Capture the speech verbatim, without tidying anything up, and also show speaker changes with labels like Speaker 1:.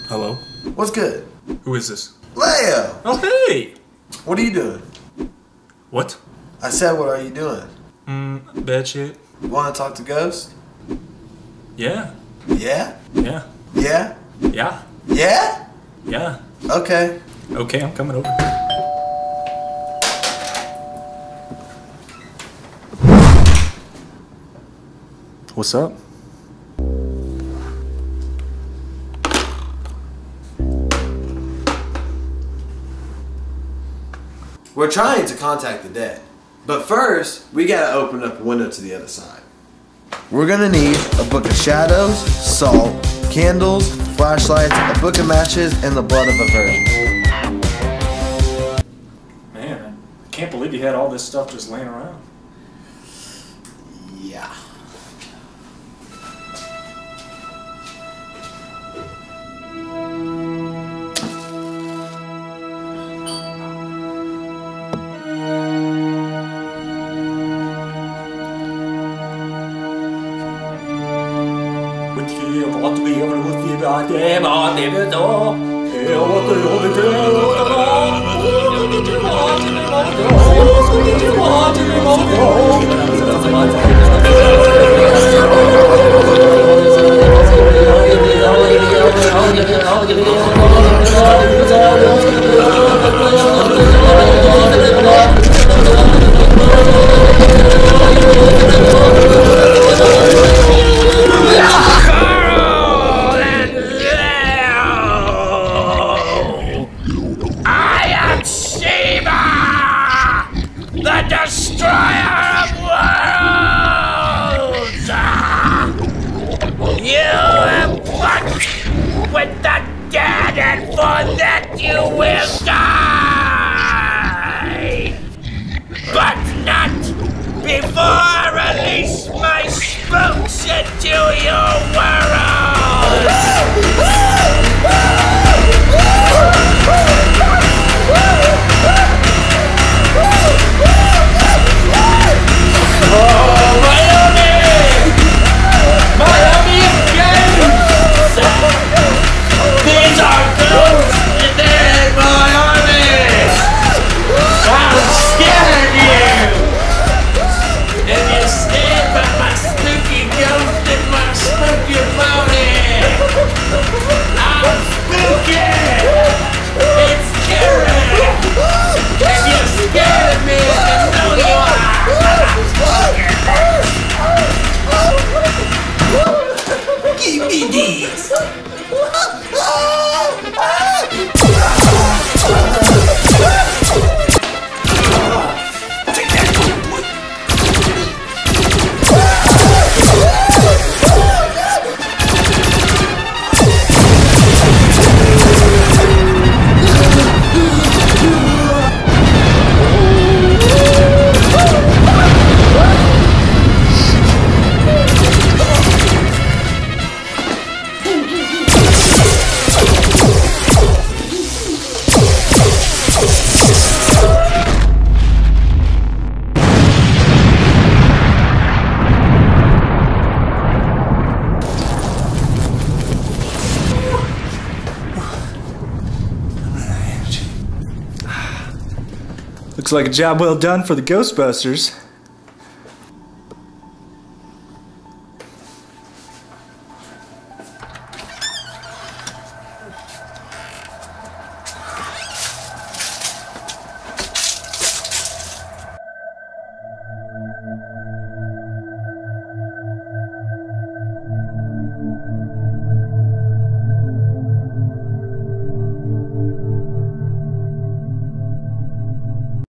Speaker 1: Hello?
Speaker 2: What's good?
Speaker 1: Who is this?
Speaker 2: Leo!
Speaker 1: Oh, hey!
Speaker 2: What are you doing?
Speaker 1: What?
Speaker 2: I said, what are you doing?
Speaker 1: Mm, bad shit.
Speaker 2: You want to talk to Ghost?
Speaker 1: Yeah.
Speaker 2: Yeah?
Speaker 1: Yeah.
Speaker 2: Yeah?
Speaker 1: Yeah.
Speaker 2: Yeah?
Speaker 1: Yeah.
Speaker 2: Okay.
Speaker 1: Okay, I'm coming over. What's up?
Speaker 2: We're trying to contact the dead. But first, we gotta open up a window to the other side. We're gonna need a book of shadows, salt, candles, flashlights, a book of matches, and the blood of a virgin.
Speaker 1: Man, I can't believe you had all this stuff just laying around.
Speaker 2: Yeah.
Speaker 3: The destroyer of worlds! You have fought with the dead, and for that you will die! But not before I release my spooks into your world! Give me this!
Speaker 1: Looks like a job well done for the Ghostbusters.